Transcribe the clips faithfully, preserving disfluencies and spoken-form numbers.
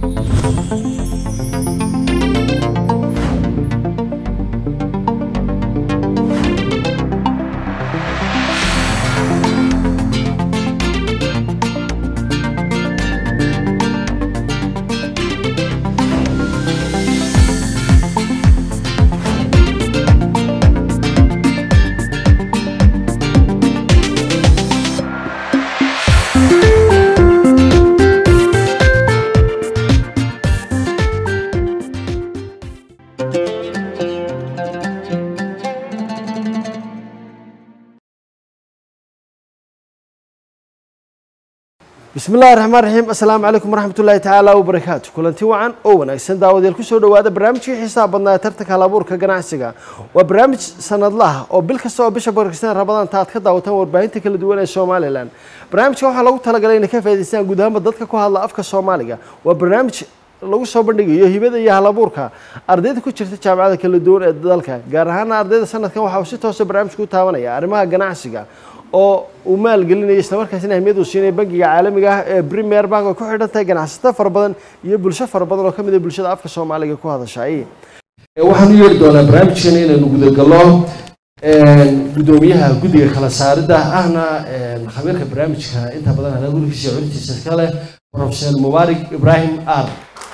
بسم الله الرحمن الرحيم السلام عليكم ورحمة الله تعالى وبركاته كلنتي وعن أو نايسن داود يلكسو دوادا برنامجي حساب بدنا ترتك على بورك جناعسيga وبرنامج سند الله أو بالكسو بيش بركسنا رمضان تاعت كدا وتمر باينتي كل دول الصومالي لان برنامج waxa lagu talagalay كيف هيدسان gudaha dadka ku hadla afka Soomaaliga وبرنامج lagu soo bandhigayo hibada iyo halabuurka ardayda ku jirta jaamacada kala duwan ee dalka gaar ahaan ardayda sanadkan waxa uu si toos ah barnaamijku taabanaya arrimaha ganacsiga oo uu maalgelinaya isla markaasina ahmiyad u siinay bangiga caalamiga ah ee Premier Bank oo ku xidhan tahay ganacsato far badan iyo bulsho far badan oo kamid ah bulshada afka Soomaaliga ku hadashay waxaan u yeeri doonaa barnaamijkan inaynu gudagalo ee gudoomiyaha guddiga kala saarida ahna ee khabiirka barnaamijka inta badan halabuurkiisa cuntiisa kale Professor Mubarak Ibrahim Ar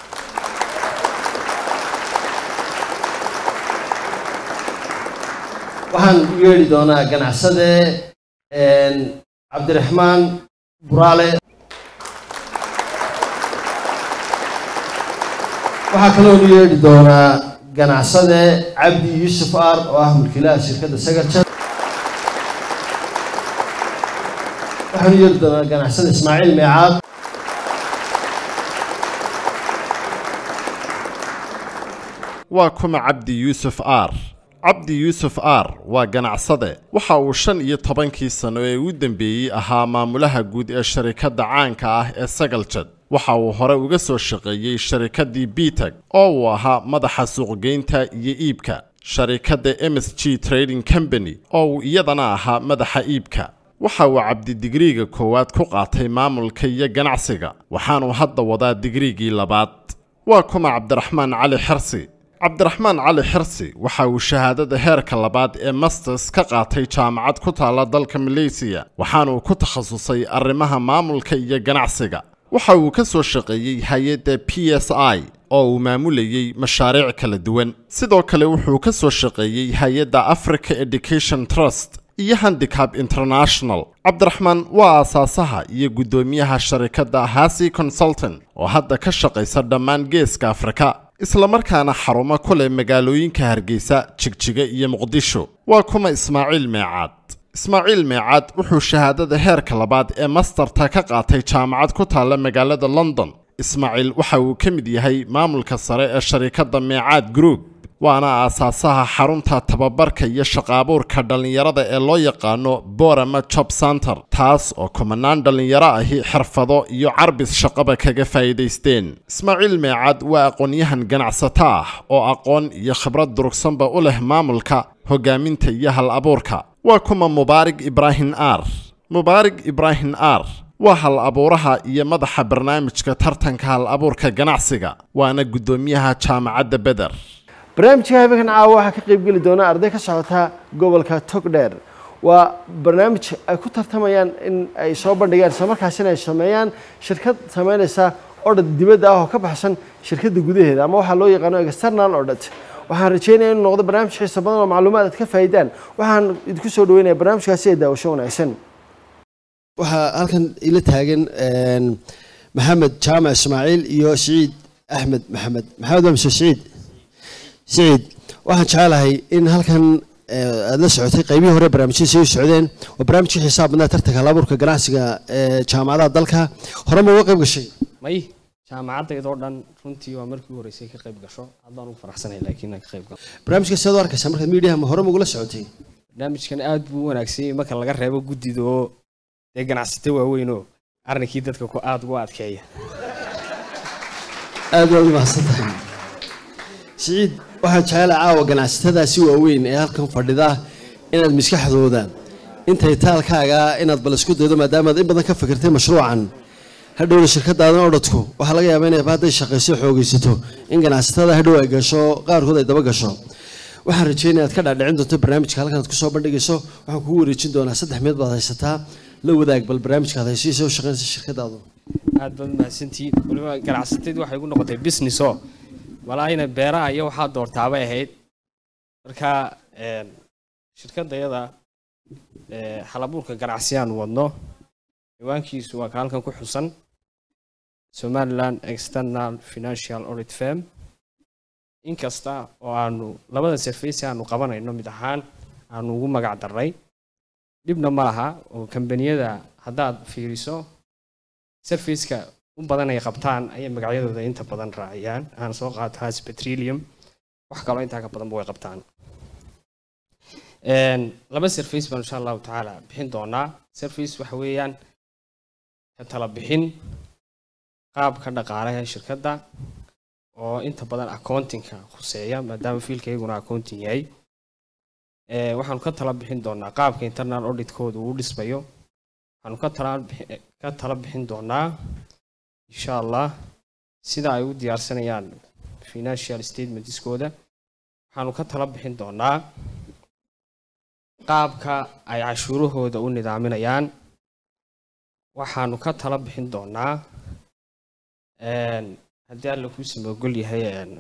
waxaan u yeeri doonaa ganacsade عبد الرحمن برالي waxaa kaloo u yeeri doonaa ganacsade Cabdi Yusuf Ar oo ah mulkiilaha shirkadda Sagarjad waxaan u yeeri doonaa ganacsade Ismaaciil Meecaad waa kuma Cabdi Yusuf Ar Cabdi Yusuf Ar waa ganacsade waxa uu shan iyo tobankii sano ee u dambeeyay ahaa maamulaha guud ee shirkadda caanka ah ee Sagarjad waxa uu hore uga soo shaqeeyay shirkaddii Bitag oo uu ahaa madaxa suuqgeynta iyo iibka shirkadda M S G Trading Company oo uu iyadana ahaa madaxa iibka waxa uu Cabdi digriga koowaad ku qaatay maamulka iyo ganacsiga waxaana uu hadda wadaa digrigii labaad waa kuma Cabdiraxmaan Cali Xirsi Cabdiraxmaan Cali Xirsi waxa uu shahaadada heerka labaad ee masters ka qaatay jaamacad ku taala dalka Malaysia waxaana uu ku takhasusay arrimaha maamulka iyo ganacsiga waxa uu ka soo shaqeeyay hay'adda P S I oo uu maamulayay mashaariic kala duwan sidoo kale wuxuu ka soo shaqeeyay hay'adda Africa Education Trust iyo Handicap International Cabdiraxmaan waa aasaasaha iyo gudoomiyaha shirkadda Hasi Consultant oo hadda ka shaqeysa dhammaan geeska Afrika isla markaana xarumo ku leh magaalooyinka Hargeysa, Jigjiga iyo Muqdisho waa kuma Ismaaciil Meecaad Ismaaciil Meecaad wuxuu shahaadada heerka labaad ee masterta ka qaatay jaamacad ku taala magaalada London Ismaaciil waxa uu ka mid yahay maamulka sare ee shirkadda Meecaad Group waana aasaasaha xarunta tababarka iyo shaqaabuurka dhalinyarada ee loo yaqaano Borama Job Center taas oo kumanaan dhalinyaro ahi xirfado iyo carbis shaqaba kaga faa'iideysteen Ismaaciil Meecaad waa aqoonyahan ganacsato ah oo aqoon iyo khibrad durugsanba u leh maamulka hogaaminta iyo hal abuurka waa kuma Mubarak Ibrahim Ar Mubarak Ibrahim Ar waa hal abuuraha iyo madaxa barnaamijka tartanka hal abuurka ganacsiga waana gudoomiyaha jaamacadda Badar barnaamijka habeenkan caawa waxa ka qayb gali doona arday ka socota gobolka Togdheer waa barnaamij ay ku tartamayaan in ay soo bandhigaan isla markaasina ay sameeyaan shirkad sameynaysa order dibadda ah oo ka baxsan shirkadda gudaheeda ama waxa loo yaqaan external audit waxaan rajeynayaa inuu noqdo barnaamij xiiso badan oo macluumaad aad ka faa'iidaan waxaan idinku soo dhaweynayaa barnaamijkaasi ee daawasho wanaagsan waxa halkan ila taagan Maxamed Jaamac Ismaaciil iyo Saciid Axmed Maxamed Maxamed waa Saciid سعيد waxaan jecelahay in halkan aad la socotay qaybihii hore barnaamijyada soo socdeen oo barnaamijka xisaab badnaa tartanka halabuurka ganacsiga ee jaamacadaha dalka hore ma uga qayb gashay may jaamacadda oo dhan runtii waa markii ugu horeysay ka qayb gasho haddaan ugu faraxsanahay laakiin ka qayb galo barnaamijka sidoo arkaysa marka media ma hore ma uga socotay barnaamijkan aad buu wanaagsan yahay marka laga reebo guddido ee ganacsatada waaweyn oo arrinkii dadka ku aad ugu adkeeya aad waa mahadsantahay سعيد waxaan jecel caawa ganacsatadaasi waaweyn ee halkan fadhida inaad miskaxdooda intay taalkaaga inaad bal isku daydo maadaama aad in badan ka fikirtay mashruucan hadhow shirkadaada odhadku waxa laga yaabaa inay baaday shaqayso xoogaysato in ganacsatada hadhow ay gasho qaarkood ay daba gasho waxaan rajeynayaa aad ka dhaadhicin doonto barnaamijka halkan aad ku soo bandhigayso waxaan kugu wareejin doonaa saddex mid baad haysataa la wadaag bal barnaamijka aad haysiisa u shaqaynaysa shirkadaadu aad baad mahadsantihiin waliba ganacsatadu waxay ugu noqotay business oo walaa ina beeraha iyo waxaa doortaabay ahayd marka shirkadayada halabuurka ganacsiyaan wadno ciwaankiisu waa ka halkan ku xusan Somaliland External Financial Audit Firm inkasta oo aanu labada service aanu qabanayno mid ahaan aanu ugu magac daray dibna ma laha oo kambaniyada haddaad fiiriso service-ka u badan ay qabtaan ayay magacyadooda inta badan raaciyaan aan soo qaato Has Petroleum wax kale inta ka badan way qabtaan een laba service baan insha Allah taala bixin doonaa service waxa weeyaan ka tala bixin qaabka dhaqaalaha shirkadda oo inta badan accounting-ka khuseeya maadaama fiilkayguna accounting yahay ee waxaan ka tala bixin doonaa qaabka internal audit-kooda uu dhismayo waxaan ka tala ka tala bixin doonaa insha Allah sida ay u diyaarsanayaan financial statements-kooda waxaan ka tala bixin doonaa qaabka ay cashuurahooda u nidaaminayaan waxaan ka tala bixin doonaa een haddii alla ku sameeyay yahay een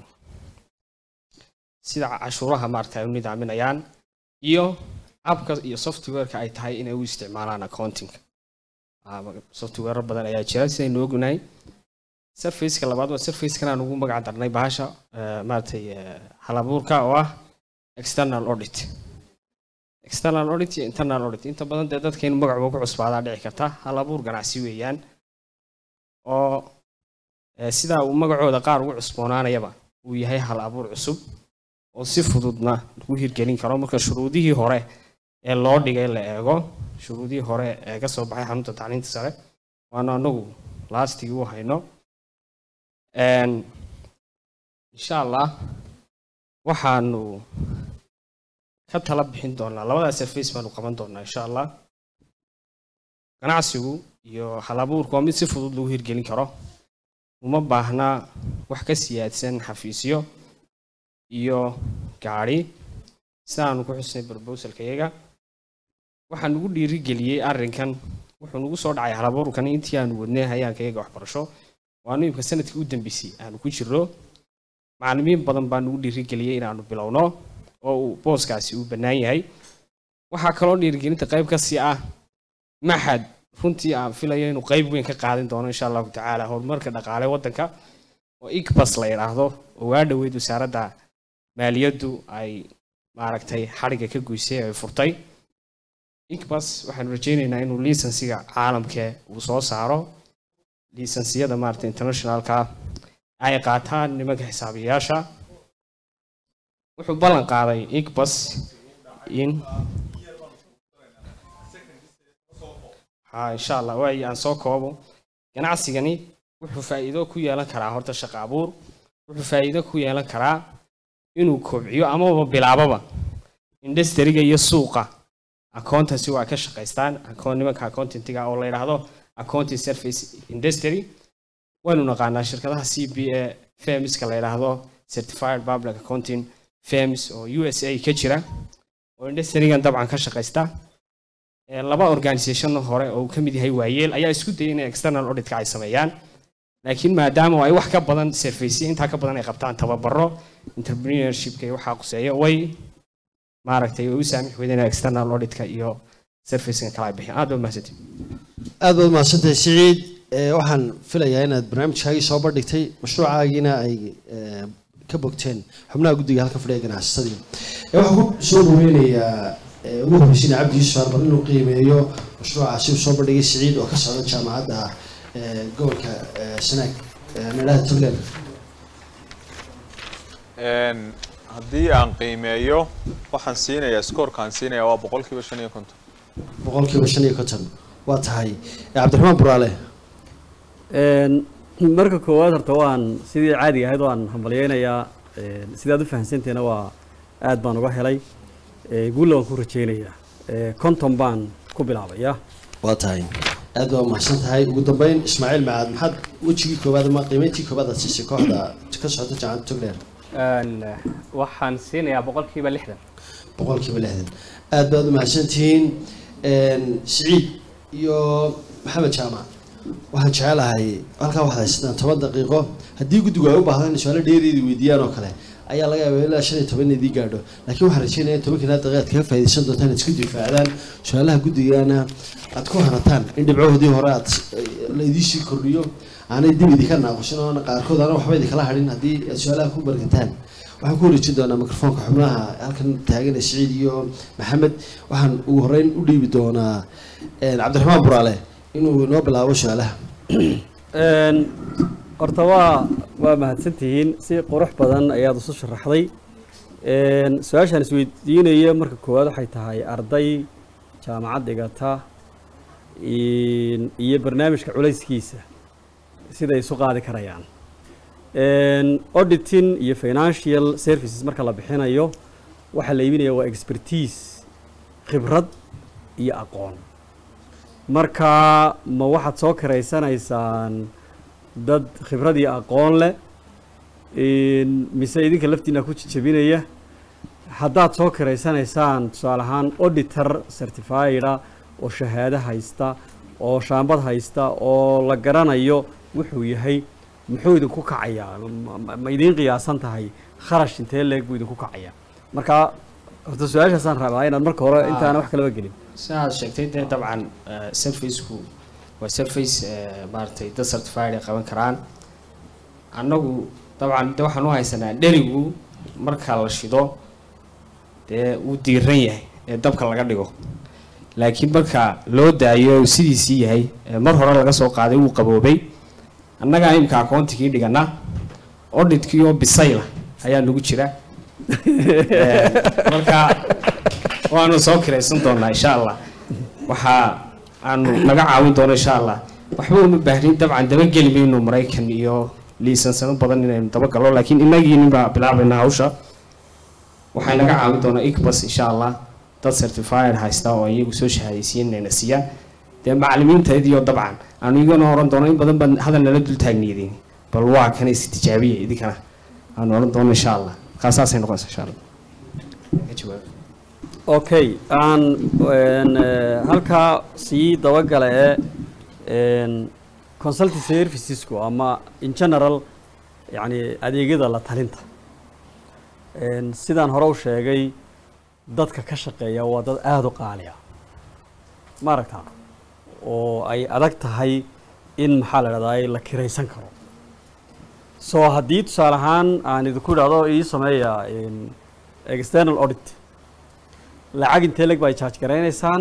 sida cashuuraha maartay u nidaaminayaan iyo abka iyo software-ka ay tahay inay u isticmaalaan accounting ama software badan ayaa jira sidaynu ognahay service-ka labaad waa service-kan aan ugu magac darnay bahasha maartay halabuurka oo ah external audit external audit iyo internal audit inta badan dadkeen magac ugu cusbaadaa dhici karta halabuur ganacsi weeyaan oo sida uu magacooda qaar ugu cusboonaanayaba uu yahay hal abuur cusub oo si fududna lagu hirgelin karo marka shuruudihii hore ee loo dhigay la eego shuruudihii hore ee ka soo baxay xarunta tacliinta sare waana anagu laastigii u hayno een insha Allah waxaanu ka tala bixin doonaa labada service baan u qaban doonaa insha Allah ganacsigu iyo halabuurku waa mid si fudud lagu hirgelin karo uma baahna wax ka siyaadsan xafiisyo iyo gaari sidaan ku xusnay proposal-kayaga waxaan ugu dhiiri galiyay arrinkan wuxuu nagu soo dhacay halabuurkan intii aan wadnay hay'adkayaga waxbarasho waanu imka sanadkii u dambeysay aan ku jiro macallimiin badan baan ugu dhiiri galiyay inaanu bilowno oo uu booskaasi u bannaan yahay waxa kale oo dhiirigelinta qayb ka sii ah maxad runtii aan filayo inuu qayb weyn ka qaadan doono insha Allah taala horumarka dhaqaale wadanka oo ikbas la yiraahdo oo waa dhaweyd wasaaradda maaliyaddu ay maaragtay xariga ka goysay ay furtay ikbas waxaan rajaynaynaa inuu liisansiga caalamka uu soo saaro liisansiyada maaragtay internationalka ay qaataan nimanka xisaabiyaasha wuxuu ballan qaaday ikbas in ha insha Allah way aan soo koobo ganacsigani wuxuu faa'iido ku yeelan karaa horta shaqo abuur wuxuu faa'iido ku yeelan karaa inuu kobciyo ama bilaababa industry-ga iyo suuqa accountancy waa ka shaqaystaan account nimanka accounting-ga oo la yiraahdo accounting service industry waynu naqaanaa shirkadaha C B A firms-ka la yiraahdo certified public accounting firms oo U S A ka jira oo industry-gan dabcan ka shaqaysta laba organization hore oo ka mid yahay waayeel ayaa isku dayay in external audit-ka ay sameeyaan laakiin maadaama ay wax ka badan service inta ka badan ay qabtaan tababaro entrepreneurship-ka iyo waxa quseeyo way maaragtay oo u saamix weydina external audit-ka iyo service-kan kala bixin aad u mahadsantahay aad u mahadsantahay Saciid waxaan filayaa inaad barnaamijkaagii soo bandhigtay mashruucaagiina ay ka bogteen xubnaha guddiga halka fadhiya ganacsatada waxaan ku soo dhaweynayaa ugu horreysay Cabdi Yuusuf Arbal inuu qiimeeyo mashruucaasi uu soo bandhigay Saciid oo ka socda jaamacadda gobolka Sanaag meelaha Togland een haddii aan qiimeeyo waxaan siinayaa scorekaan siinayaa waa boqolkiiba shan iyo konton boqolkiiba shan iyo konton waa tahay Cabdiraxmaan Buraale een marka koowaad horta waan sidii caadi ahayd waan hambalyeeynaya sidaad u fahansanteena waa aad baan uga helay ee guul waan ku rajeynayaa ee konton baan ku bilaabaya waa tahay aad waa mahadsan tahay ugu dambeyn Ismaaciil Macaad maxaad wajigii koobaad ama qiimayntii koobaad aad siisay kooxda ka socota jaamacadda Togdheer een waxaan siinayaa boqolkiiba lixdan boqolkiiba lixdan aad baad u mahadsantihiin een Siciid iyo Maxamed Jaamac waxaan jecelahay halkaa waxaad haystaan toban daqiiqo haddii guddigu ay u baahdaan in su'aalo dheeriyeed weydiiyaan oo kale ayaa laga yaabaa ilaa shan iyo toban idii gaadho laakiin waxaan rajaynayaa in tobankii daqiiqaad kaga faa'iidaysan doontaan isku difaacdaan su'aalaha guddigana aad ku hanataan in dhibcoodii hore aad la idii sii kordhiyo aanay dib idinka naaqushin oo qaarkood aan waxba idinkala hadhin haddii aad su'aalaha ku bargataan waxaan ku wareejin doonaa mikrofoonka xubnaha halkan taagan Siciid iyo Maxamed waxaan ugu horeyn u dhiibi doonaa Cabdiraxmaan Buraale inuu inoo bilaabo su'aalaha een horta waa waa mahadsantihiin si qurux badan ayaad isu sharaxday een su'aashan isweydiinaya marka koowaad waxay tahay arday jaamacad dhigata iyo barnaamijka culayskiisa sida ay isu qaadi karayaan een auditing iyo financial services marka la bixinayo waxa la iibinayaa waa expertise khibrad iyo aqoon marka ma waxaad soo kareysanaysaan dad khibrad iyo aqoon leh in mise idinka laftiina ku jabinaya haddaad soo kareysanaysaan tusaale ahaan auditor certified oo shahaado haysta oo shaambad haysta oo la garanayo wuxuu yahay muxuu idinku kacayaa ma idin qiyaasan tahay kharash intee leeg buu idinku kacayaa marka horta su-aashaasaan rabaa inaad marka hore intaana wax kalaba gelin ساعة شكتي طبعا سيرفيس كو وسيرفيس مارتي ده سيرتيفايد قبل كران أنو طبعا ده واحد نوع سنة دريو مركز الشيدو ده وديرية ده بكرة لقديو لكن مركز لو ده يو سي سي هاي مرة لقى سوق عادي وقبوبي أنا قايم كأكونت كي ديجنا أوديت كيو بسيلة هيا نقول شراء مركز waanu soo kiraysan doonaa insha Allah waxa aanu naga caawin doonaa insha Allah waxba uma baahrin dabcan daba gelmayno Mareykan iyo liisansano badan inaynu daba galo laakiin inagiina baa bilaabayna hawsha waxay naga caawin doonaa ikbas insha Allah dad certified haysta oo iyagu soo shahaadaysiinayna siiyaan de macallimiinteediyo dabcan aanu igana horan doonaa in badan baan hadal nala dul taagniideen bal waa kan is tijaabiye idinkana aanu horan doonaa insha Allah qaasaasay noqonaysaa insha Allah okay aan een halka sii dabagale een consulting services ku ama in general yani adeegyada la talinta een sidaan hore u sheegay dadka ka shaqeeya waa dad aad u qaali ah marka oo ay adag tahay in maxaa la yiraahdaa la kiraysan karo soo haddii tusaale ahaan aan idinku dhahdo ii sameeya in external audit lacag intee leg bay charge gareynaysaan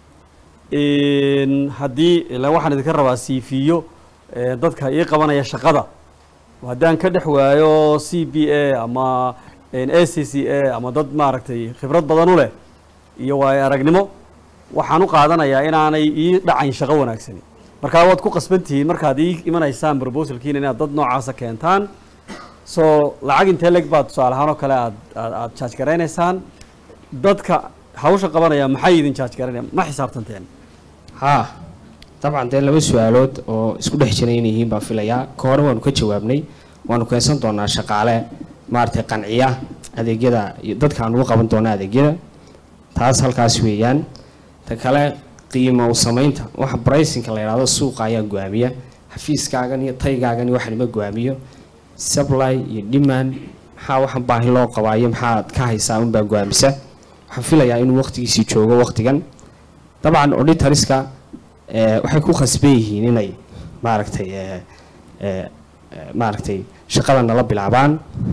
in haddii ilaa waxaan idinka rabaa C V yo dadka ii qabanaya shaqada haddaan ka dhex waayo C B A ama A C C A ama dad maaragtay khibrad badan u leh iyo waay aragnimo waxaan u qaadanayaa inaanay ii dhacayn shaqo wanaagsan marka waad ku qasbantihiin markaad ii imanaysaan proposalkiina inaad dad noocaasa keentaan soo lacag intee leg baad tusaale ahaan oo kale aad aad charge gareynaysaan dadka hawsha qabanaya maxay idin charge garanayaan ma xisaabtanteen ha dabcan de laba su'aalood oo isku dhex jiray inay yihiin baa filayaa ka hore waanu ka jawaabnay waanu keensan doonaa shaqaale maartay qanciya adeegyada dadka aan ugu qaban doonaa adeegyada taas halkaas weeyaan ta kale qiimo u samaynta waxa pricing la yiraahdo suuqa ayaa go'aamiya xafiiskaagan iyo taygaagan waxa nima go'aamiyo supply iyo demand maxaa waxan baahi loo qabaayo maxaad ka haysaa un baa go'aamisa waxaan filayaa inuu waqtigiisii joogo waqtigan dabcan auditorska ee waxay ku khasban yihiin inay maaragtay ee ee maaragtay shaqada nala bilaabaan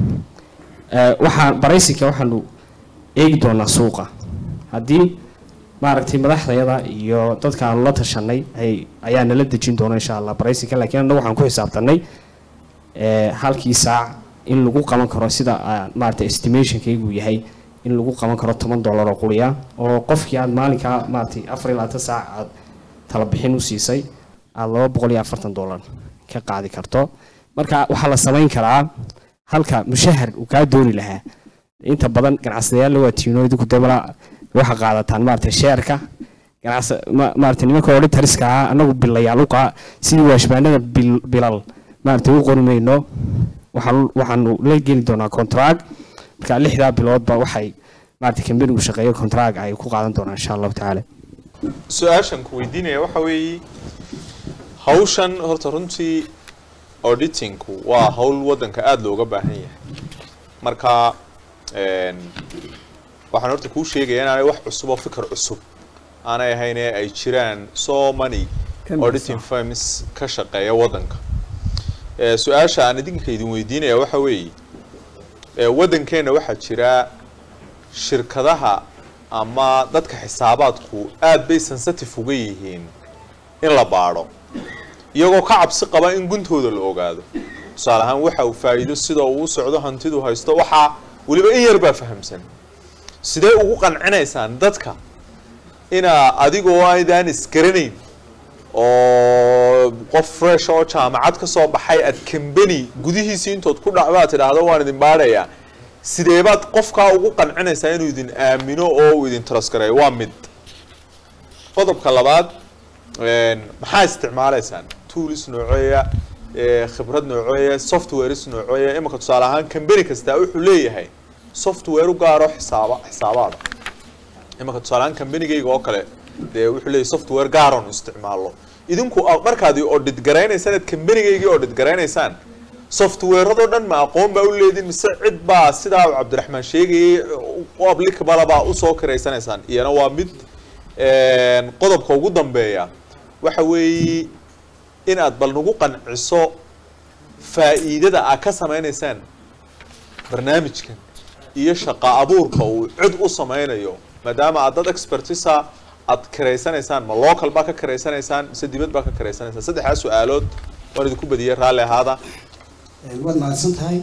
ee waxaan baraysiga waxaanu eegi doonaa suuqa haddii maaragtay madaxdayada iyo dadka aan la tashanay ay ayaa nala dejin doona insha Allah baraysiga laakiin anagu waxaan ku xisaabtanay ee halkii saac in lagu qaban karo sida maaragtay estimationkaygu yahay in lagu qaban karo toban dollar oo quliya oo qofkii aad maalinka maartay afar iyo labaatan saac aad tala bixin u siisay aad laba boqol iyo afartan dollar ka qaadi karto marka waxa la sameyn karaa halka mushahar uu ka dooni lahaa inta badan ganacsadayaal waa tiinooyadu ku dabara waxa qaadataan maartay sheerka ganacsi maartay nimanka auditorska ah anagu bilayaal u qaa sidii waashbaanada bilal maartay u qormayno waxaan waxaan la geli doonaa contract marka lixda bilood ba waxay maartay company-gu shaqeeyo contract ay ku qaadan doonaan insha Allah taala su-aashan ku weydiinaya waxa weeye hawshan horta runtii auditingku waa hawl wadanka aad looga baahan yahay marka een waxaan horta kuu sheegayaa inaanay wax cusub oo fikir cusub aanay ahayn ee ay jiraan so many auditing firms ka shaqeeya wadanka ee su-aasha aan idinka idin weydiinaya waxa weeye ee wadankeena waxaa jira shirkadaha ama dadka xisaabaadku aad bay sensitive uga yihiin in la baadho iyagoo ka cabsi qaba in guntooda la ogaado tusaale ahaan waxa uu faa'iido sida uu socdo hantidu haysto waxa waliba in yar baa fahamsan sidee ugu qancinaysaan dadka ina adigoo aydaan isgaranayn oo qof fresh oo jaamacad ka soo baxay ad company gudihiisa intood ku dhacbaad tidhaahdo waan idin baadhayaa sidee baad qofkaa ugu qancinaysaa inuu idin aamino oo uu idin trust gareeyo waa mid qodobka labaad maxaa isticmaalaysaan tools nooceeya khibrad nooceeya softwares nooceeya imika tusaale ahaan company kasta wuxuu leeyahay software u gaaro xisaaba xisaabaada imika tusaale ahaan company-gayga oo kale dee wuxuu leeyahay software gaar oo isticmaalo idinku markaad audit gareynaysaan ad company-gaygii audit gareynaysaan software-ado dhan ma aqoon baa u leedin mise cid baa sidaa Cabdiraxmaan sheegayay oo applicable baa u soo kareysanaysaan iyana waa mid een qodobka ugu dambeeya waxa weeye in aad bal nagu qanciso faa'iidada aad ka sameynaysaan barnaamijkan iyo shaqo abuurka uu cid u sameynayo maadaama aad dad expertise aad kareysanaysaan ma local baa ka kareysanaysaan mise dibad baa ka kareysanaysaan saddexdaas su'aalood waan idinku badiyay raalli ahaada waad mahadsan tahay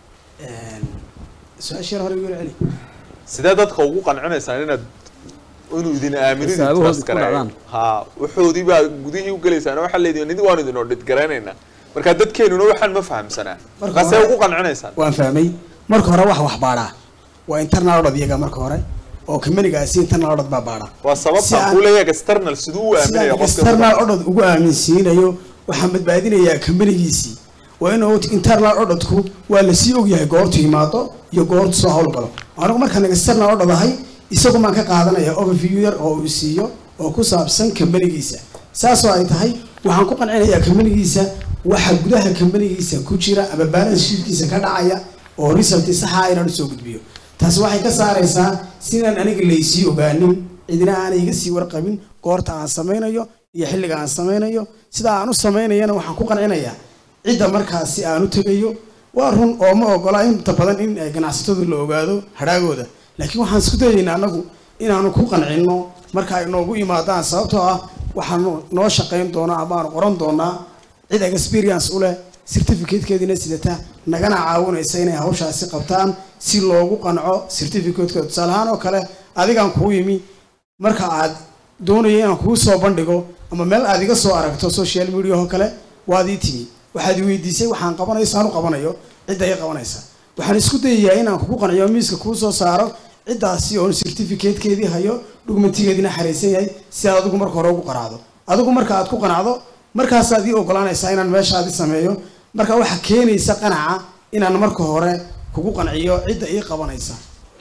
su-aashii hore ugu celi sidee dadka ugu qancinaysaan inaad inuu idin aamino trust gareeyo ha wuxuudii baa gudihii u galeysaan waxa leeyahay nidi waan idin audit gareenayna marka dadkeenuna waxaan ma fahamsanaa qasay ugu qancinaysaan waan fahmay marka hore wax wax baadha waa internal audit iyaga marka hore oo company-gaasi internal audit baa baadha waa sababta uu leeyahay external sidoo uu aaminayo qofka external audit ugu aaminsiinayo waxaan badbaadinayaa company-giisii waa inuu internal audit-ku waa la sii og yahay goortu yimaado iyo goortu soo hawl galo anigu markaan external audit ahay isagu maan ka qaadanaya overview yar oo uu siiyo oo ku saabsan company-giisa saas oo ay tahay waxaan ku qancinayaa company-giisa waxa gudaha company-giisa ku jira ama balance sheet-kiisa ka dhacaya oo result sax ah inaan soo gudbiyo taas waxay ka saaraysaa sidaan aniga leysii ogaanin cidina aan iga sii warqabin goorta aan sameynayo iyo xilliga aan sameynayo sida aan u sameynayana waxaan ku qancinayaa cidda markaasi aan u tagayo waa run oo ma ogola inta badan in ay ganacsatadu la ogaado hadhaagooda laakiin waxaan isku dayaynaa anagu inaanu ku qancino marka ay noogu yimaadaan sababtoo ah waxaan noo shaqayn doonaa ama aan qoran doonaa cid experience u leh certificate-keedina sidata nagana caawinaysa inay hawshaasi qabtaan si loogu qanco certificate-kooda tusaale ahaan oo kale adigaan kuu yimi marka aad doonaya inaan kuu soo bandhigo ama meel aad iga soo aragto social media oo kale waad ii timi waxaad i weydiisay waxaan qabanayso aan u qabanayo cidda ay qabanaysa waxaan isku dayayaa inaan kugu qanciyo miiska kuu soo saaro ciddaasi oo certificate-keedii hayo dokumentigeedina xareysan yahay si aad adigu marka hore ugu qanacdo adigu marka aad ku qanacdo markaasaad ii ogolaanaysaa inaan meeshaadi sameeyo marka waxaa keenaysa qanaca inaan marka hore kugu qanciyo cidda ii qabanaysa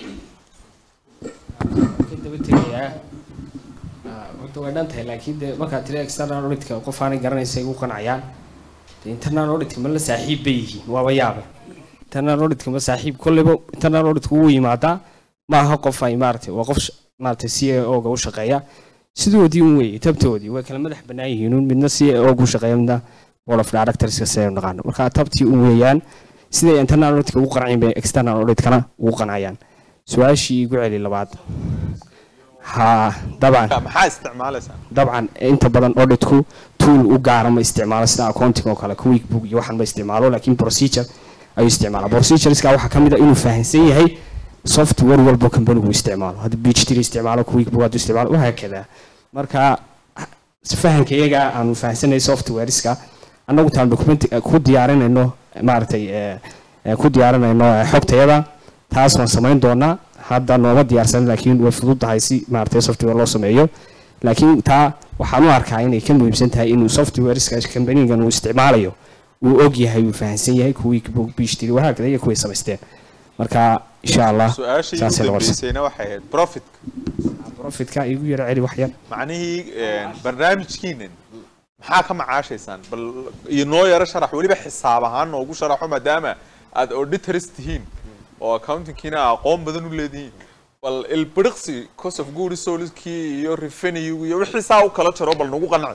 way dhan tahay laakiin de markaad tiri external auditka qof aanay garanaysa ugu qancayaan internal auditka ma la saaxiib bay yihiin waaba yaaba internal auditka ma saaxiib kolleyba internal auditka uu yimaadaa ma aha qof ay maaragtay waa qof maaragtay C A O ga u shaqeeya sidoodii un weeye tabtoodii way kala madax bannaan yihiin midna C A O gu shaqeeya midna board of directors ka soo naqaan marka tabtii u weeyaan siday internal auditka ugu qancin bay external auditkana ugu qancayaan su-aashii igu celi labaad ها طبعا maxaa isticmaalaysaa طبعا inta badan auditku tool u gaar ah ma isticmaalo sida accounting oo kale quick book iyo waxan ma isticmaalo laakiin procedure ay isticmaalo procedures ka waxa kamid ah inuu fahansan yahay software walba company uu isticmaalo hada P H D isticmaalo quick book uu isticmaalo waxa kale marka fahankeega aan fahansanay softwareska anagu taan document ku diyaarinayno maartay ku diyaarinayno xogtayada taas waan sameyn doonaa hadda nooma diyaarsan laakiin way fududahay si maartay software loo sameeyo laakiin taa waxaan u arkaa inay ka muhiimsan tahay inuu softwareska company-gan uu isticmaalayo uu og yahay uu fahansan yahay kuwii biishtiri wahaagada iyo kuwii samaysteen marka insha allah su-aashii ugu dambeysayna waxay ahayd profitka profitka igu yara celi wax yar macnihii barnaamijkiinan maxaa ka macaashaysaan bal iyo noo yaro sharax weliba xisaab ahaan noogu sharaxo maadaama aad auditors tihiin oo accountingkiina aqoon badan u leedihiin bal ilbiriqsi cost of goods sold-kii iyo revenue iyo wixii saa u kala jaro bal nagu qanacay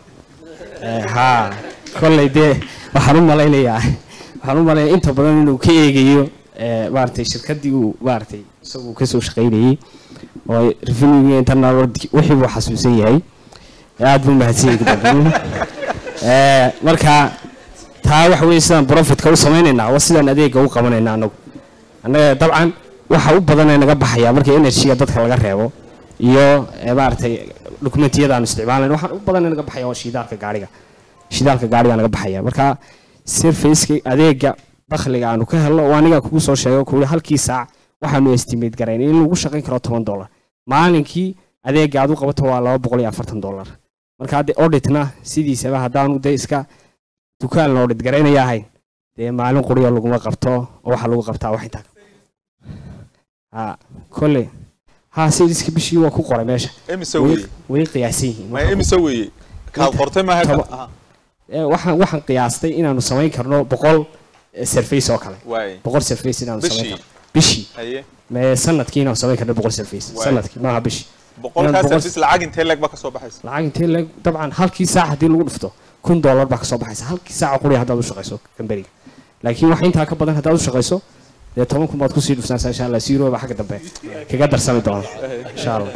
ها كل ده waxaan u malaynayaa waxaan u malaynayaa inta badan inuu ka eegayo ee maartay shirkadii uu maartay isagu ka soo shaqeynayay oo revenue internal wixii uu xasuusan yahay aad buu mahadsan yahay ee marka taa wax weey sidaan profit ka u sameeynaa waa sidaan adeega u qabanayna anagu anaga dabcan waxa u badan ee naga baxaya marka energy dadka laga reebo iyo maartay dokumentiyada aan isticmaalayno waxaan u badan naga baxaya shidaalka gaariga shidaalka gaariga naga baxaya marka surface adeega dakhliga aanu ka helno waa aniga kugu soo sheego kuuli halkii saac waxaanu estimate garayn in lagu shaqeyn karo toban dollar maalinkii adeega aad u qabato waa laba boqol iyo afartan dollar marka hadda auditna sidiisaba haddaanu de iska dukaan la audit garaynaya ahayn dee maalin quriyo laguma qabto oo waxa lagu qabtaa wax inta ha kolle ها سيدك بشي وكو قرا ماشي امسوي وي قياسي ما امسوي كان قرتي ما هكا waxaan waxaan qiyaastay inaanu sameyn karno boqol surface oo kale boqol surface inaanu sameyn karno bishi haye ma sanadkii inaanu sameyn karno boqol surface sanadkii ma bishi boqol ka surface lacag intee lag ba ka soo baxaysa lacag intee lag dabcan halkii saac hadii lagu dhufto kun dollar ba ka soo baxaysa halkii saac qori hadaad u shaqeyso company laakiin wax inta ka badan hadaad u shaqeyso dee toban kun baad ku sii dhufsanaysaa insha Allah zero ba xagga dambe kaga darsami doona insha Allah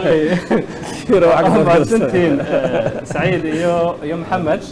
zero xagga dambe Saciid iyo iyo Maxamed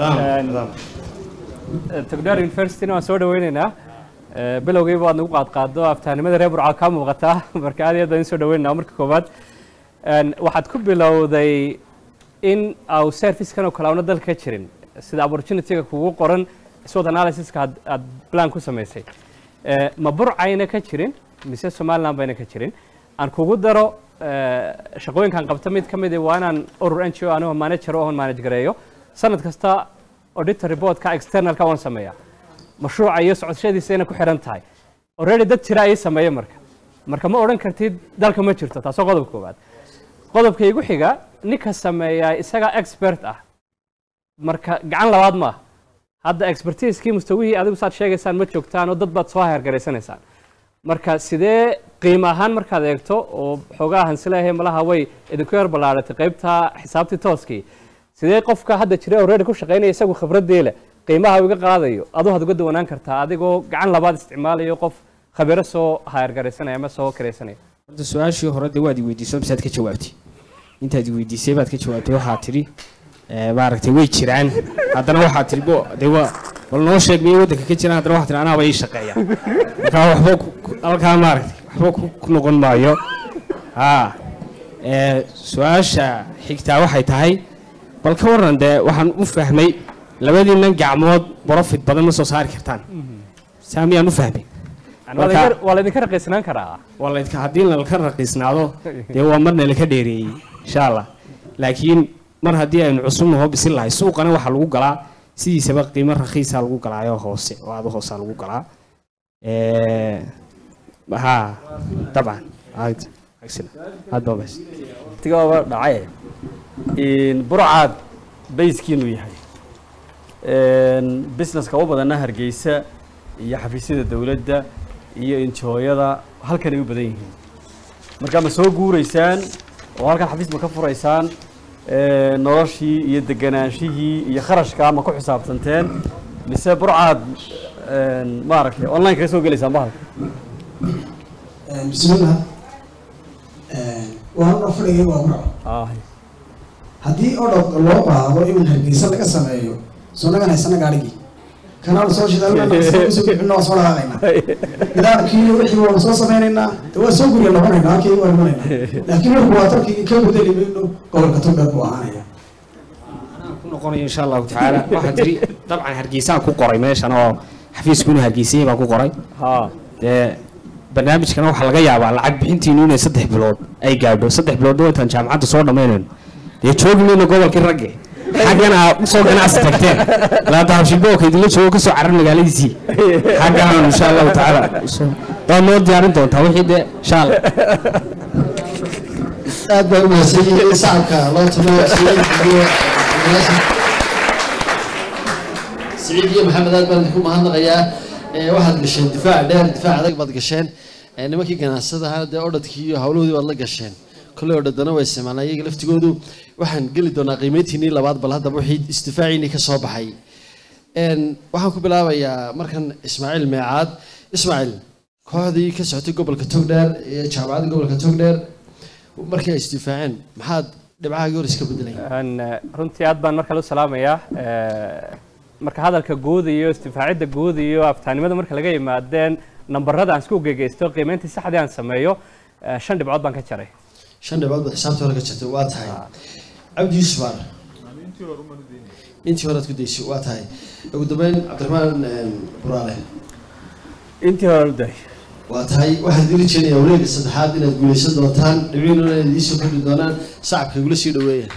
Togdheer University waan soo dhaweynaynaa bilowgii baad nagu qaad qaado aftaanimada reer Burca ka muuqata marka aad iyo aad soo dhaweynaa marka koobaad waxaad ku bilowday in au service kan oo kala una dalka jirin sida opportunity-ga kugu qoran SWOT analysis-ka aad plan ku sameysay ma burcayna ka jirin mise Somaliland bayna ka jirin aan kugu daro shaqooyinkan qabta mid kamid ah waa inaan urur N G O anoo manager oo manage gareeyo sanad kasta audit report ka external ka waan sameeyaa mashruuca iyo socodshadiisa ku xiran tahay already dad jira ay sameeyay marka marka ma oran kartid dalka ma jirto taasoo qodob koobaad qodobka igu xiga ninka sameeyaa isaga expert ah marka gacan labaad ma hadda expertise-kii mustawihii adigu saad sheegaysaan ma joogtaan oo dad baad soo hayargaraysanaysaan marka sidee qiimo ahaan markaad eegto oo xoogaa hansileeyahay malaha way idinku yar ballaaratay qaybta xisaabtii tooskii sidee qofka hadda jira already ku shaqeynaya isagu khibradii leh qiimaha uga qaadayo adoo had uga dawanaan kartaa adigoo gacan labaad isticmaalayo qof khabiiro soo hayargaraysanaya ama soo karaysanaya horta su-aashii hore dee waad i weydiiso misaad ka jawaabtay intaad i weydiisay baad ka jawaabtay waxaa tidhi maaragtay way jiraan haddana waxaa tiri bo dee waa bal noo sheeg miyay waddanka ka jiraan haddana waxaa tiri anaaba ii shaqeeya markaa waxba halkaa maaragtay waxba ku noqon maayo haa su-aasha xigtaa waxay tahay bal ka warran dee waxaan u fahmay labadiinnan gacmood profit badan ma soo saari kartaan saa miyaan u fahmay waa laydinka raqiisnaan karaa waa laydinka haddii laka raqiisnaado dee waa marna laka dheereeyey insha allah laakiin mar haddii aynu cusubna hoo bisin lahay suuqana waxaa lagu galaa sidiisaba qiimo raqiisa lagu galaayo hoose oo aada hoosaa lagu galaa ها طبعا عاد اكسل هاد بس tigaaba dhacay in burcad bayskiinu yahay een business ka badanna hargeysa iyo xafiisyada dawladda iyo injooyada halkan ay u badan yihiin marka ma soo guureysaan oo halkan xafiis ma ka furaysaan ee noloshii iyo deganaanshihii iyo kharashka ma ku xisaabtanteen mise burcad een maaragtay online ka soo galeysaan bahalka بسم الله وأنا أفرق وأمر هذه أوضاع الله بعض وإمن هالجيسة لك سمايو سونا كان هسنا قارجي كان على صوت شدة ولا نسوي سوي الناس ولا هاينا إذا كيلو وحي وصوص سمينا تو سوق يلا هنا كي ولا هنا لكن هو قاتل كي كم بدل منه قول كتب بقوانا يا نقول إن شاء الله تعالى واحد دري طبعا هالجيسة كو قري ماشي أنا حفيز كونه هالجيسة ما كو قري ها barnaamijkana waxa laga yaabaa lacag bixintiinu inay saddex bilood ay gaadho saddex bilood oo tan jaamacadda soo dhameeyeen dee joogi mayno gobolkii ragge xaggana usoo ganacsi tagteen laanta habshiboolka idinla joogo kasoo carar magaaladiisii xaggana insha allahu tacaala waa noo diyaarin doontaa wixii dee shaal aad baa u mahadsan yihiin shacabka loo tumayo سعيد يا محمد هذا بلدكم مهنا غيا واحد قشين دفاع دير دفاع هذاك بعد قشين يعني ما كي كان هذا هذا أورد كي هولو دي والله قشين كل أورد دنا ويسمع أنا يجي لفت جودو واحد قل دونا قيمتي نيل بعض بلاد بوحيد استفاعي نك صوب حي إن واحد كبلا ويا مركن إسماعيل معاد إسماعيل هذه كسرت قبل كتوقدر شعبان قبل كتوقدر ومركن استفاعين محد دبعها جورس كبدلين أن رنتي عاد بان مركلو سلام يا marka hadalka guud iyo istifaacidda guud iyo aftaanimada marka laga yimaadeen nambarada aan isku geegeysto qiimeyntii saxda aan sameeyo shan dhibcood baan ka jaray shan dhibcood baad xisaabta hore ka jartay waa tahay Abdi Yusuf Ar intii hore ku deysay waa tahay ugu dambeyn Cabdiraxmaan Buraale intii hore day waa tahay waxaan diri jeediyay wareegga saddexaad inaad guuleysan doontaan dhibciinuna inaad ii soo kordhi doonaan shacabka igula sii dhaweeyaan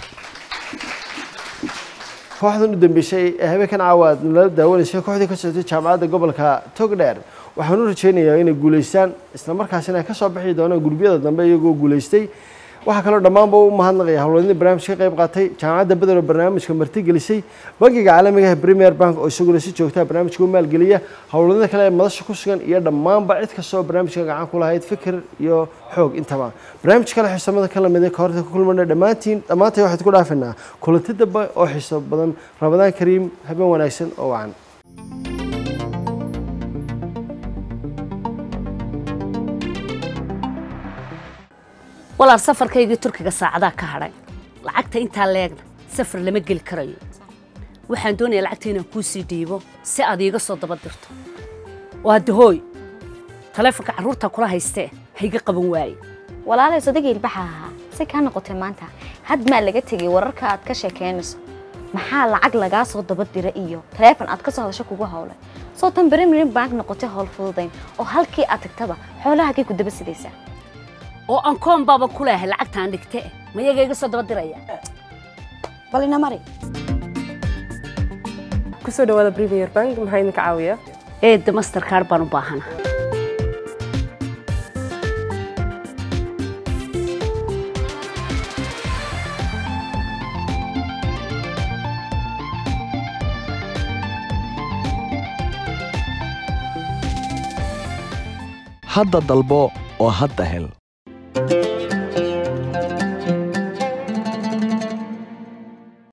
kooxdan u dambeysay habeenkan caawaad la daawanaysa kooxdii ka socotay jaamacadda gobolka Togdheer waxaan u rajeynayaa inay guuleystaan isla markaasina ay ka soo bixi doonaan gurbiyada dambe iyagoo guuleystay waxa kale dhammaanba u mahadnaqaya hawlwadii barnaamijka qayb qaatay jaamacadda Badar oo barnaamijka marti gelisay bangiga caalamiga ah Premier Bank oo isaguna si joogta barnaamijka u maalgeliya hawlwadada kale ee madasha ku sugan iyo dhammaanba cid kastoo barnaamijka gacan ku lahayd fikir iyo xoog intaba barnaamijka kale xiisamada kala mid ah koorta ku kulmana dhammaantiin dhammaantay waxaad ku dhaafinaa kulanti dambe oo xiiso badan Ramadaan Kariim habeen wanaagsan oo wacan walaal safarkayga Turkiga saacada ka haray lacagta inta leegna safar lama gali karayo waxaan doonayaa lacagta inaan ku sii dhiibo si aad iiga soo daba dirto waa dahooy taleefanka carruurta kula haystee hayga qaban waaye walaalay sodagii ilbaxa si ka noqotay maanta had ma laga tagay wararka aad ka sheekeynayso maxaa lacag laga soo daba diray iyo taleefan aad ka soo hadasho kugu hawlay soo tan Premier Bank noqotay hawl fududayn oo halkii aad tagtaba xoolaha kii ku daba sidaysaa oo aan koon baba ku leeyahay lacagtaan dhigtay ma iyaga iga soo daba diraya balina mari ku soo dhawaada Premier Bank maxay idin ka caawiyaa ee Mastercard baan u baahanahay hadda dalbo oo hadda hel